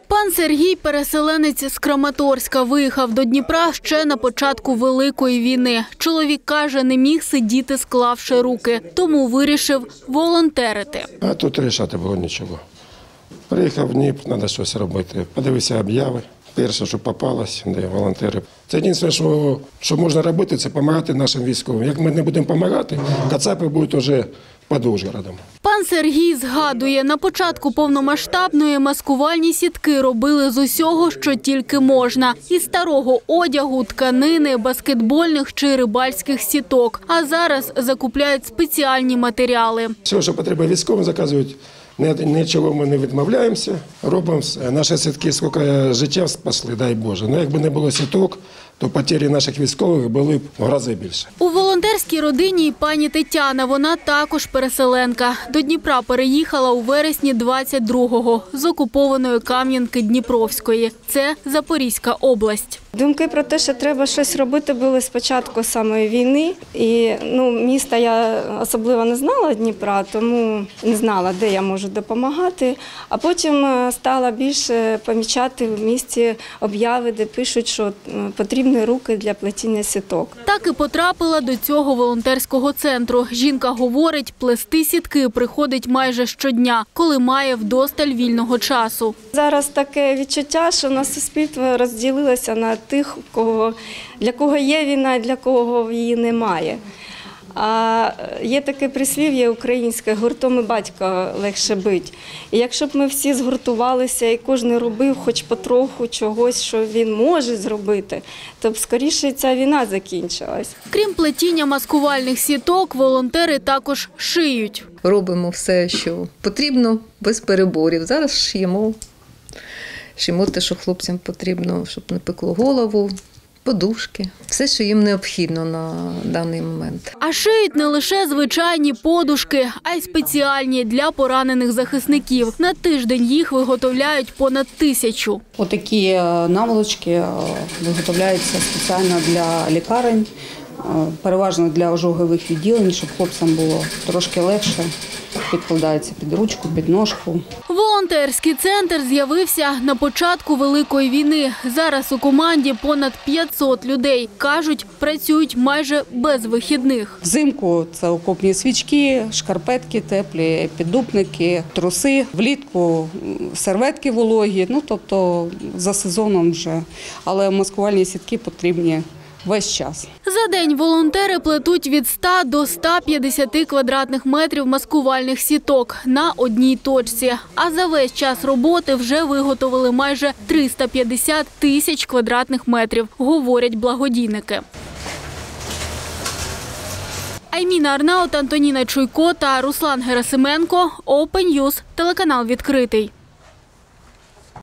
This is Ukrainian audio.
Пан Сергій – переселенець з Краматорська. Виїхав до Дніпра ще на початку Великої війни. Чоловік каже, не міг сидіти, склавши руки, тому вирішив волонтерити. А тут рішати було нічого. Приїхав в Дніпр, треба щось робити. Подивився об'яви. Перше, що попалось, де волонтери. Це єдине, що можна робити, це допомагати нашим військовим. Як ми не будемо допомагати, кацапи будуть вже під Ужгородом. Пан Сергій згадує, на початку повномасштабної маскувальні сітки робили з усього, що тільки можна. Із старого одягу, тканини, баскетбольних чи рибальських сіток. А зараз закупляють спеціальні матеріали. Все, що потрібно військовим, заказують. Нічого ми не відмовляємося, робимо. Наші сітки скільки життя спасли, дай Боже. Ну, якби не було сіток, то потери наших військових були б в рази більше. У волонтерській родині і пані Тетяна, вона також переселенка. До Дніпра переїхала у вересні 22-го з окупованої Кам'янки-Дніпровської. Це Запорізька область. Думки про те, що треба щось робити, були спочатку самої війни. І міста я особливо не знала Дніпра, тому не знала, де я можу допомагати. А потім стала більше помічати в місті об'яви, де пишуть, що потрібні руки для плетіння сіток. Так і потрапила до цього волонтерського центру. Жінка говорить, плести сітки приходить майже щодня, коли має вдосталь вільного часу. Зараз таке відчуття, що на суспільство розділилося на тих, для кого є війна, для кого її немає. А є таке прислів'я українське: гуртом і батька легше бить. І якщо б ми всі згуртувалися і кожен робив хоч потроху чогось, що він може зробити, то б скоріше ця війна закінчилась. Крім плетіння маскувальних сіток, волонтери також шиють. Робимо все, що потрібно, без переборів. Зараз шиємо те, що хлопцям потрібно, щоб не пекло голову. Подушки, все, що їм необхідно на даний момент. А шиють не лише звичайні подушки, а й спеціальні для поранених захисників. На тиждень їх виготовляють понад 1000. Отакі наволочки виготовляються спеціально для лікарень, переважно для ожогових відділень, щоб хлопцям було трошки легше. Підкладається під ручку, під ножку. Волонтерський центр з'явився на початку Великої війни. Зараз у команді понад 500 людей. Кажуть, працюють майже без вихідних. Взимку це окопні свічки, шкарпетки теплі, піддупники, труси. Влітку серветки вологі, тобто за сезоном вже. Але маскувальні сітки потрібні весь час. За день волонтери плетуть від 100 до 150 квадратних метрів маскувальних сіток на одній точці. А за весь час роботи вже виготовили майже 350 тисяч квадратних метрів, говорять благодійники. Айміна Арнаут, Антоніна Чуйко та Руслан Герасименко. Open News, телеканал «Відкритий».